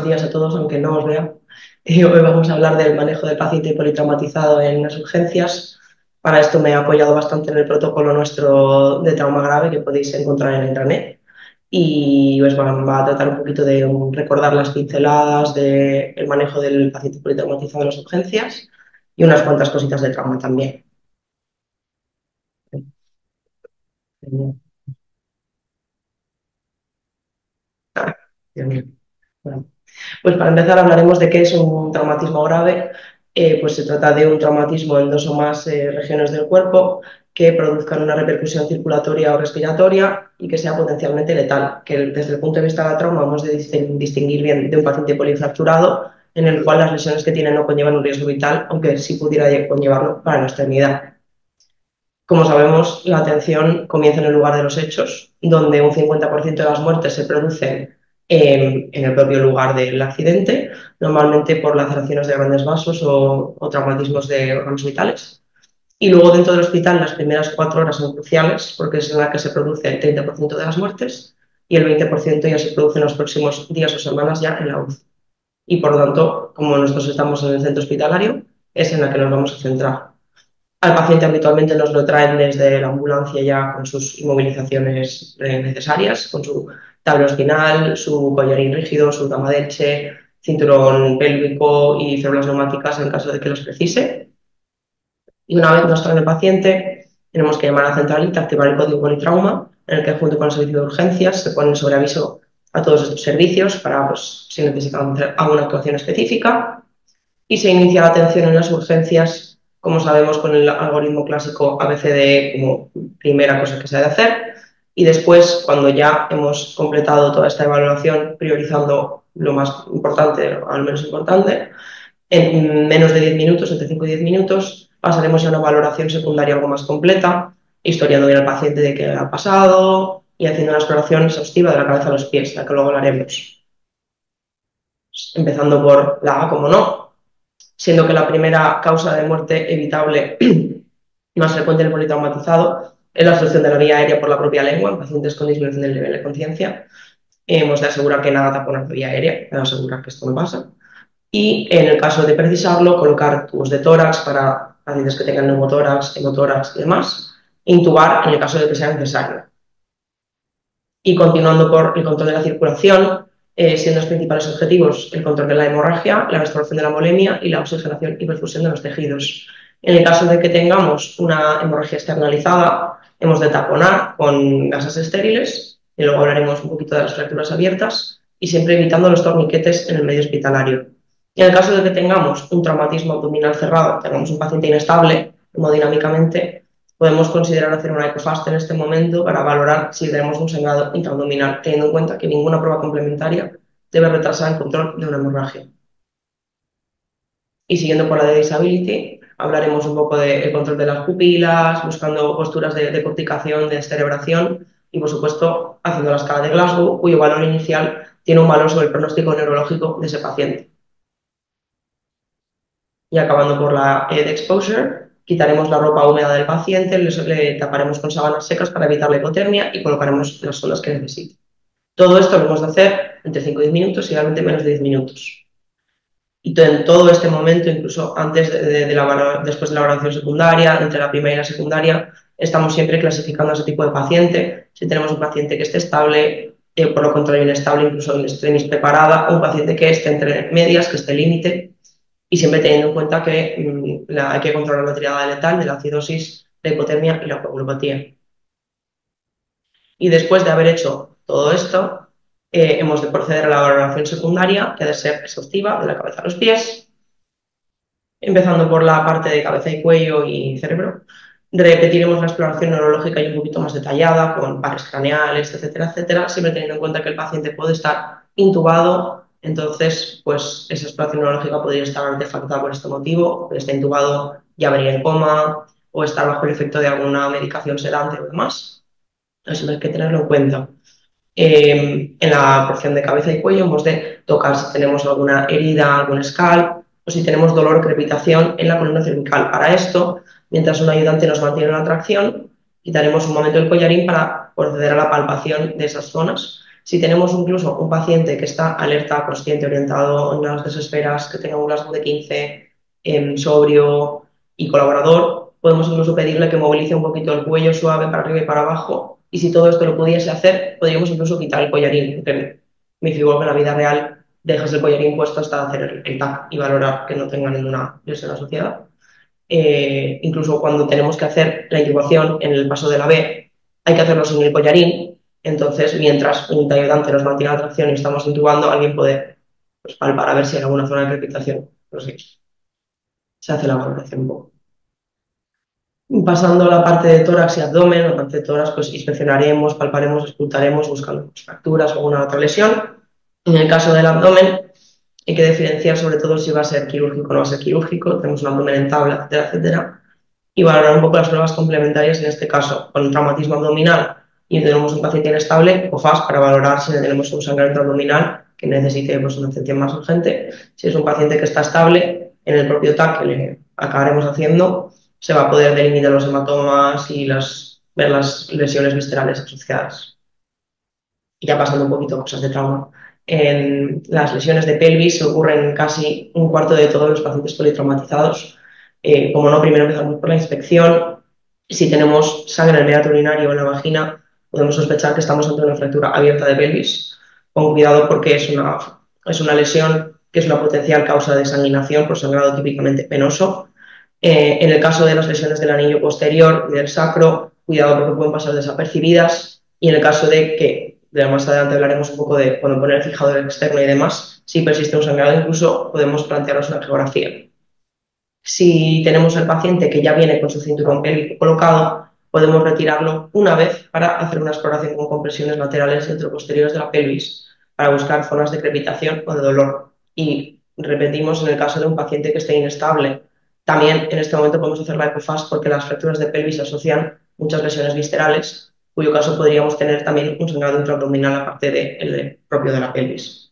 días a todos, aunque no os vea. Hoy vamos a hablar del manejo del paciente politraumatizado en las urgencias. Para esto me he apoyado bastante en el protocolo nuestro de trauma grave que podéis encontrar en la intranet. Y pues va a tratar un poquito de recordar las pinceladas del manejo del paciente politraumatizado en las urgencias y unas cuantas cositas de trauma también. Ah, Dios mío. Bueno. Pues para empezar hablaremos de qué es un traumatismo grave. Pues se trata de un traumatismo en dos o más regiones del cuerpo que produzcan una repercusión circulatoria o respiratoria y que sea potencialmente letal, que desde el punto de vista de la trauma vamos a distinguir bien de un paciente polifracturado en el cual las lesiones que tiene no conllevan un riesgo vital, aunque sí pudiera conllevarlo para la extremidad. Como sabemos, la atención comienza en el lugar de los hechos, donde un 50% de las muertes se producen en el propio lugar del accidente, normalmente por laceraciones de grandes vasos o traumatismos de órganos vitales. Y luego dentro del hospital las primeras 4 horas son cruciales porque es en la que se produce el 30% de las muertes y el 20% ya se produce en los próximos días o semanas ya en la UCI. Y por lo tanto, como nosotros estamos en el centro hospitalario, es en la que nos vamos a centrar. Al paciente habitualmente nos lo traen desde la ambulancia ya con sus inmovilizaciones necesarias, con su tablero espinal, su collarín rígido, su gama delche, cinturón pélvico y células neumáticas en caso de que los precise. Y una vez nos traen el paciente, tenemos que llamar a la centralita, activar el código politrauma, en el que junto con el servicio de urgencias se ponen sobre aviso a todos estos servicios para, pues, si necesitan hacer alguna actuación específica y se inicia la atención en las urgencias, como sabemos, con el algoritmo clásico ABCD como primera cosa que se ha de hacer. Y después, cuando ya hemos completado toda esta evaluación, priorizando lo más importante, al menos importante, en menos de 10 minutos, entre 5 y 10 minutos, pasaremos a una valoración secundaria algo más completa, historiando bien al paciente de qué le ha pasado y haciendo una exploración exhaustiva de la cabeza a los pies, la que luego hablaremos. Empezando por la A, como no, siendo que la primera causa de muerte evitable más frecuente en el politraumatizado es la obstrucción de la vía aérea por la propia lengua en pacientes con disminución del nivel de conciencia. Hemos de asegurar que nada tapona la vía aérea, para asegurar que esto no pasa. Y en el caso de precisarlo, colocar tubos de tórax para pacientes que tengan neumotórax, hemotórax y demás, e intubar en el caso de que sea necesario. Y continuando por el control de la circulación, siendo los principales objetivos el control de la hemorragia, la restauración de la molemia y la oxigenación y perfusión de los tejidos. En el caso de que tengamos una hemorragia externalizada, hemos de taponar con gasas estériles, y luego hablaremos un poquito de las fracturas abiertas, y siempre evitando los torniquetes en el medio hospitalario. Y en el caso de que tengamos un traumatismo abdominal cerrado, tengamos un paciente inestable hemodinámicamente, podemos considerar hacer una ecofast en este momento para valorar si tenemos un sangrado intraabdominal, teniendo en cuenta que ninguna prueba complementaria debe retrasar el control de una hemorragia. Y siguiendo por la de disability, hablaremos un poco del control de las pupilas, buscando posturas de corticación, de cerebración y, por supuesto, haciendo la escala de Glasgow, cuyo valor inicial tiene un valor sobre el pronóstico neurológico de ese paciente. Y acabando por la de exposure, quitaremos la ropa húmeda del paciente, le taparemos con sábanas secas para evitar la hipotermia y colocaremos las sondas que necesite. Todo esto lo hemos de hacer entre 5 y 10 minutos y realmente menos de 10 minutos. Y en todo este momento, incluso antes después de la valoración secundaria, entre la primera y la secundaria, estamos siempre clasificando a ese tipo de paciente. Si tenemos un paciente que esté estable, por lo contrario inestable, incluso en extremis preparada, o un paciente que esté entre medias, que esté límite, y siempre teniendo en cuenta que hay que controlar la triada letal de la acidosis, la hipotermia y la coagulopatía. Y después de haber hecho todo esto, hemos de proceder a la valoración secundaria, que ha de ser exhaustiva, de la cabeza a los pies, empezando por la parte de cabeza y cuello y cerebro. Repetiremos la exploración neurológica y un poquito más detallada, con pares craneales, etcétera, etcétera, siempre teniendo en cuenta que el paciente puede estar intubado, entonces pues esa exploración neurológica podría estar artefactada por este motivo, que está intubado ya vería en coma o estar bajo el efecto de alguna medicación sedante o demás. Eso hay que tenerlo en cuenta. En la porción de cabeza y cuello hemos de tocar si tenemos alguna herida, algún scalp o si tenemos dolor o crepitación en la columna cervical. Para esto, mientras un ayudante nos mantiene la tracción, quitaremos un momento el collarín para proceder a la palpación de esas zonas Si tenemos incluso un paciente que está alerta, consciente, orientado en las esferas, que tenga un Glasgow de 15, sobrio y colaborador, podemos incluso pedirle que movilice un poquito el cuello suave para arriba y para abajo. Y si todo esto lo pudiese hacer, podríamos incluso quitar el collarín, porque me figuro que en la vida real dejas el collarín puesto hasta hacer el TAC y valorar que no tenga ninguna lesión asociada. Incluso cuando tenemos que hacer la intubación en el paso de la B, hay que hacerlo sin el collarín. Entonces, mientras un ayudante nos mantiene la tracción y estamos intubando, alguien puede, pues, palpar a ver si hay alguna zona de crepitación. Pues sí, se hace la valoración un poco. Pasando a la parte de tórax y abdomen, la parte de tórax, pues inspeccionaremos, palparemos, escrutaremos buscando fracturas o alguna otra lesión. En el caso del abdomen, hay que diferenciar sobre todo si va a ser quirúrgico o no va a ser quirúrgico. Tenemos un abdomen en tabla, etcétera, etcétera. Y valorar un poco las pruebas complementarias, en este caso, con un traumatismo abdominal y tenemos un paciente inestable, COFAS, para valorar si tenemos un sangramiento abdominal que necesite, pues, una atención más urgente. Si es un paciente que está estable, en el propio TAC que le acabaremos haciendo, se va a poder delimitar los hematomas y ver las lesiones viscerales asociadas. Y ya pasando un poquito a cosas de trauma. En las lesiones de pelvis se ocurren en casi un cuarto de todos los pacientes politraumatizados. Como no, primero empezamos por la inspección. Si tenemos sangre en el meato urinario o en la vagina, podemos sospechar que estamos ante una fractura abierta de pelvis. Con cuidado, porque es una lesión que es una potencial causa de sanguinación por sangrado típicamente penoso. En el caso de las lesiones del anillo posterior y del sacro, cuidado porque pueden pasar desapercibidas. Y en el caso de que, más adelante hablaremos un poco de cuando poner el fijador externo y demás, si persiste un sangrado, incluso podemos plantearnos una ecografía. Si tenemos al paciente que ya viene con su cinturón pélvico colocado, podemos retirarlo una vez para hacer una exploración con compresiones laterales y posteriores de la pelvis para buscar zonas de crepitación o de dolor. Y repetimos, en el caso de un paciente que esté inestable, también en este momento podemos hacer la ecofast porque las fracturas de pelvis asocian muchas lesiones viscerales, cuyo caso podríamos tener también un sangrado intraabdominal aparte del propio de la pelvis.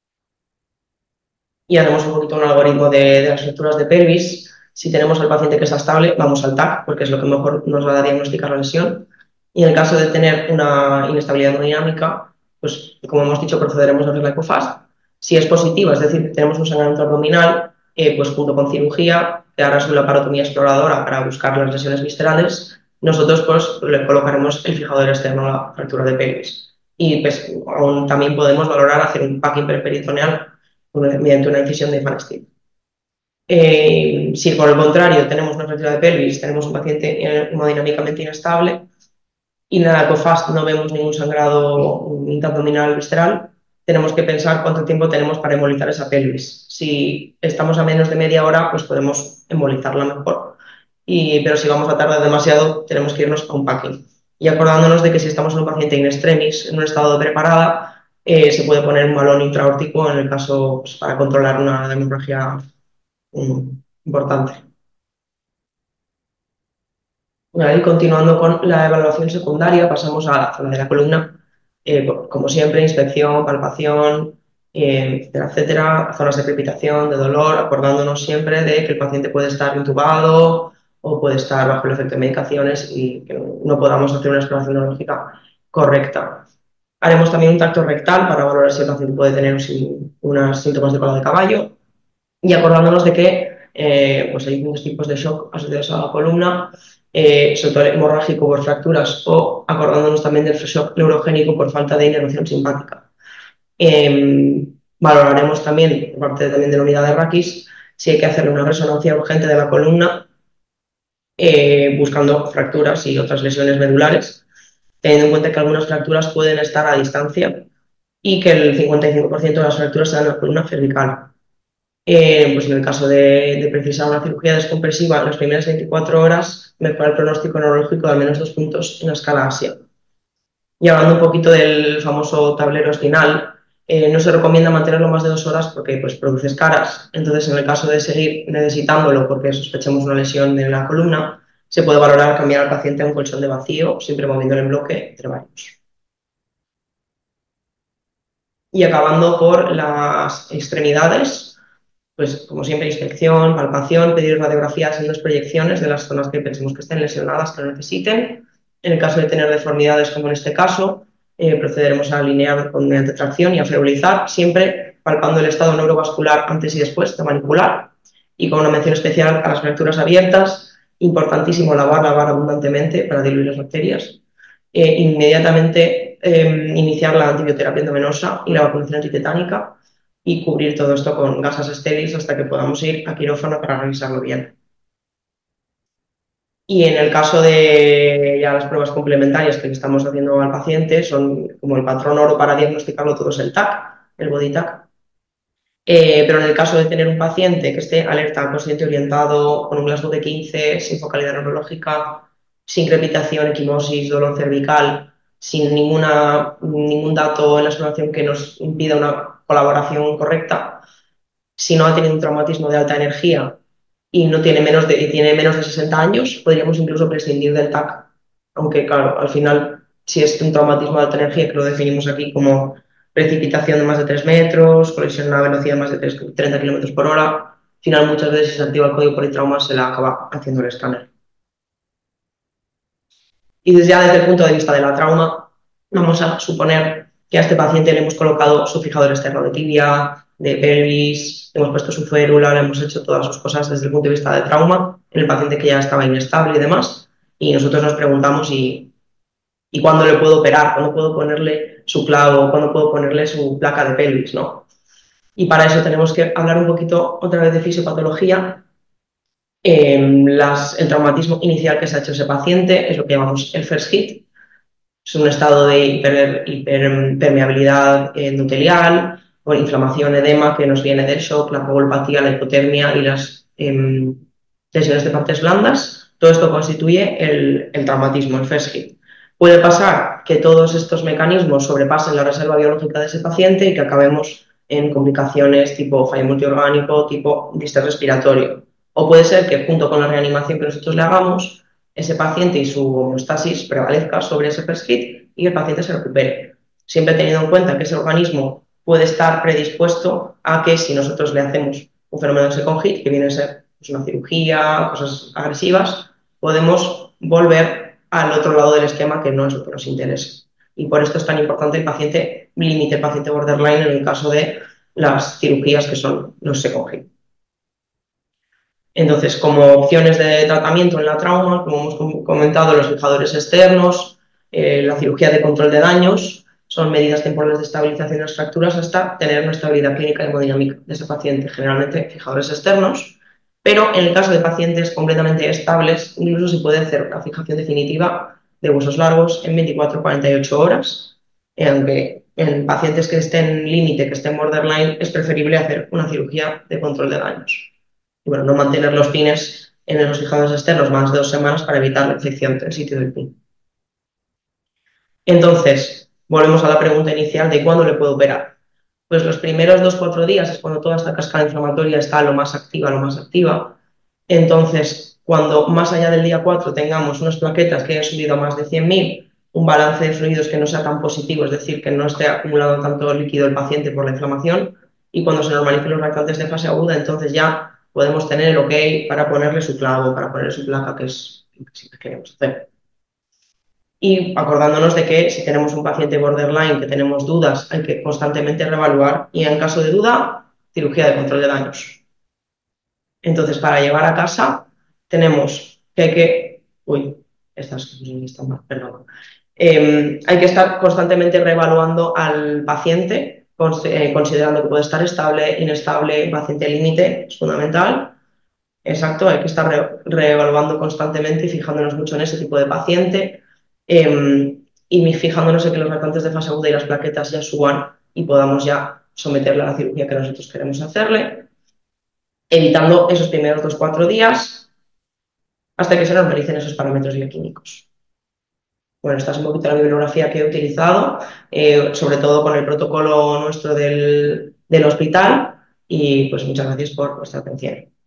Y haremos un poquito un algoritmo de las fracturas de pelvis. Si tenemos al paciente que está estable, vamos al TAC, porque es lo que mejor nos va a diagnosticar la lesión. Y en el caso de tener una inestabilidad hemodinámica, pues como hemos dicho, procederemos a hacer la ecofast. Si es positiva, es decir, tenemos un sangramiento abdominal, pues junto con cirugía, que hará una laparotomía exploradora para buscar las lesiones viscerales, nosotros pues le colocaremos el fijador externo a la fractura de pelvis. Y pues aún también podemos valorar hacer un packing perperitoneal mediante una incisión de Van Steele. Si por el contrario tenemos una fractura de pelvis, tenemos un paciente hemodinámicamente inestable y en la ecofast no vemos ningún sangrado intraabdominal visceral, tenemos que pensar cuánto tiempo tenemos para embolizar esa pelvis. Si estamos a menos de media hora, pues podemos embolizarla mejor. Pero si vamos a tardar demasiado, tenemos que irnos a un packing. Y acordándonos de que si estamos en un paciente in extremis, en un estado de preparada, se puede poner un balón intraórtico en el caso, pues, para controlar una hemorragia importante. Y continuando con la evaluación secundaria, pasamos a la zona de la columna. Como siempre, inspección, palpación, etcétera, etcétera, zonas de crepitación, de dolor, acordándonos siempre de que el paciente puede estar intubado o puede estar bajo el efecto de medicaciones y que no podamos hacer una exploración neurológica correcta. Haremos también un tacto rectal para valorar si el paciente puede tener unos síntomas de cola de caballo y acordándonos de que pues hay distintos tipos de shock asociados a la columna, sobre todo hemorrágico por fracturas o acordándonos también del shock neurogénico por falta de inervación simpática. Valoraremos también, por parte también de la unidad de raquis, si hay que hacer una resonancia urgente de la columna buscando fracturas y otras lesiones medulares, teniendo en cuenta que algunas fracturas pueden estar a distancia y que el 55% de las fracturas se dan en la columna cervical. Pues en el caso de precisar una cirugía descompresiva en las primeras 24 horas, mejora el pronóstico neurológico de al menos 2 puntos en la escala ASIA. Y hablando un poquito del famoso tablero espinal, no se recomienda mantenerlo más de 2 horas porque pues, produce escaras. Entonces, en el caso de seguir necesitándolo porque sospechemos una lesión de la columna, se puede valorar cambiar al paciente a un colchón de vacío, siempre moviéndolo en bloque entre varios. Y acabando por las extremidades, pues como siempre, inspección, palpación, pedir radiografías en 2 proyecciones de las zonas que pensemos que estén lesionadas, que lo necesiten. En el caso de tener deformidades, como en este caso, procederemos a alinear mediante tracción y a febolizar, siempre palpando el estado neurovascular antes y después de manipular y con una mención especial a las fracturas abiertas, importantísimo lavar abundantemente para diluir las bacterias. Inmediatamente iniciar la antibioterapia endovenosa y la vacunación antitetánica y cubrir todo esto con gasas estériles hasta que podamos ir a quirófano para revisarlo bien. Y en el caso de ya las pruebas complementarias que le estamos haciendo al paciente, son como el patrón oro para diagnosticarlo todo es el TAC, el body TAC. Pero en el caso de tener un paciente que esté alerta, consciente, orientado, con un Glasgow de 15, sin focalidad neurológica, sin crepitación, equimosis, dolor cervical, sin ningún dato en la exploración que nos impida una colaboración correcta, si no ha tenido un traumatismo de alta energía y no tiene menos de 60 años, podríamos incluso prescindir del TAC. Aunque, claro, al final, si es un traumatismo de alta energía, que lo definimos aquí como precipitación de más de 3 metros, colisión a una velocidad de más de 30 km por hora, al final muchas veces si se activa el código politrauma se la acaba haciendo el escáner. Y desde el punto de vista de la trauma, vamos a suponer que a este paciente le hemos colocado su fijador externo de tibia, de pelvis, le hemos puesto su férula, le hemos hecho todas sus cosas desde el punto de vista de trauma, en el paciente que ya estaba inestable y demás, y nosotros nos preguntamos y cuándo le puedo operar, cuándo puedo ponerle su clavo, cuándo puedo ponerle su placa de pelvis, ¿no? Y para eso tenemos que hablar un poquito otra vez de fisiopatología. El traumatismo inicial que se ha hecho ese paciente es lo que llamamos el first hit. Es un estado de hiperpermeabilidad endotelial o inflamación, edema que nos viene del shock, la coagulopatía, la hipotermia y las lesiones de partes blandas. Todo esto constituye el traumatismo, el first hit. Puede pasar que todos estos mecanismos sobrepasen la reserva biológica de ese paciente y que acabemos en complicaciones tipo fallo multiorgánico, tipo distrés respiratorio. O puede ser que junto con la reanimación que nosotros le hagamos, ese paciente y su homeostasis prevalezca sobre ese first hit y el paciente se recupere. Siempre teniendo en cuenta que ese organismo puede estar predispuesto a que si nosotros le hacemos un fenómeno de second hit, que viene a ser pues, una cirugía, cosas agresivas, podemos volver al otro lado del esquema que no es lo que nos interesa. Y por esto es tan importante el paciente límite, el paciente borderline en el caso de las cirugías que son los second hit. Entonces, como opciones de tratamiento en la trauma, como hemos comentado, los fijadores externos, la cirugía de control de daños, son medidas temporales de estabilización de las fracturas hasta tener una estabilidad clínica y hemodinámica de ese paciente, generalmente fijadores externos, pero en el caso de pacientes completamente estables, incluso se puede hacer una fijación definitiva de huesos largos en 24-48 horas, aunque en pacientes que estén límite, que estén borderline, es preferible hacer una cirugía de control de daños. Y bueno, no mantener los pines en los fijadores externos más de 2 semanas para evitar la infección del sitio del pin. Entonces, volvemos a la pregunta inicial de cuándo le puedo operar. Pues los primeros 2-4 días es cuando toda esta cascada inflamatoria está lo más activa, lo más activa. Entonces, cuando más allá del día 4 tengamos unas plaquetas que hayan subido a más de 100.000, un balance de fluidos que no sea tan positivo, es decir, que no esté acumulado tanto líquido el paciente por la inflamación, y cuando se normalicen los lactantes de fase aguda, entonces ya podemos tener el ok para ponerle su clavo, para ponerle su placa, que es lo que siempre queremos hacer. Y acordándonos de que si tenemos un paciente borderline que tenemos dudas, hay que constantemente reevaluar y en caso de duda, cirugía de control de daños. Entonces, para llevar a casa, tenemos que hay que... Uy, estas están mal, perdón. Hay que estar constantemente reevaluando al paciente, considerando que puede estar estable, inestable, paciente límite, es fundamental. Exacto, hay que estar reevaluando constantemente y fijándonos mucho en ese tipo de paciente y fijándonos en que los lactantes de fase aguda y las plaquetas ya suban y podamos ya someterle a la cirugía que nosotros queremos hacerle, evitando esos primeros 2-4 días hasta que se normalicen esos parámetros bioquímicos. Bueno, esta es un poquito la bibliografía que he utilizado, sobre todo con el protocolo nuestro del hospital y pues muchas gracias por vuestra atención.